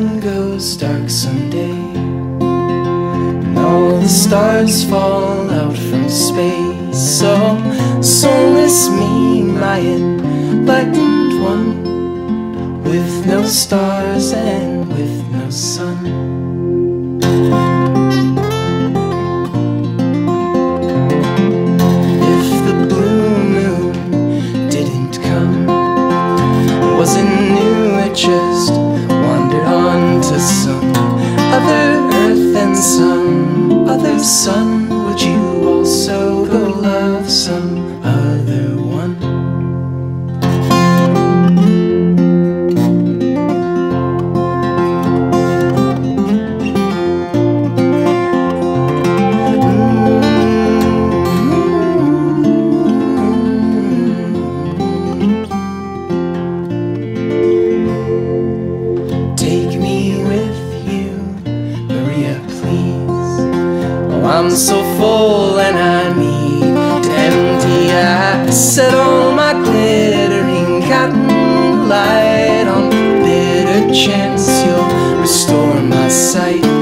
sun goes dark someday, and all the stars fall out from space. So solace me, my enlightened one, with no stars and with no sun. Wasn't new, it just wandered on to some other earth and some other sun. Would you also go love some other one? I'm so full and I need to empty. I set all my glittering cotton light on the bitter chance you'll restore my sight.